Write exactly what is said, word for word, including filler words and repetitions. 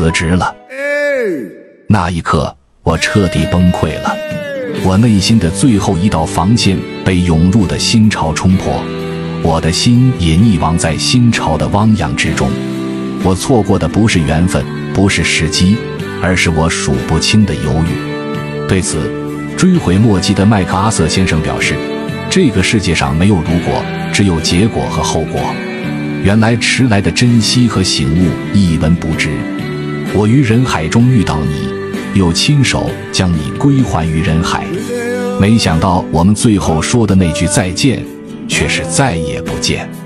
得值了。那一刻，我彻底崩溃了，我内心的最后一道防线被涌入的心潮冲破，我的心也溺亡在心潮的汪洋之中。我错过的不是缘分，不是时机，而是我数不清的犹豫。对此，追悔莫及的麦克阿瑟先生表示，这个世界上没有如果，只有结果和后果。原来迟来的珍惜和醒悟一文不值。我于人海中遇到你，又亲手将你归还于人海。没想到我们最后说的那句再见，却是再也不见。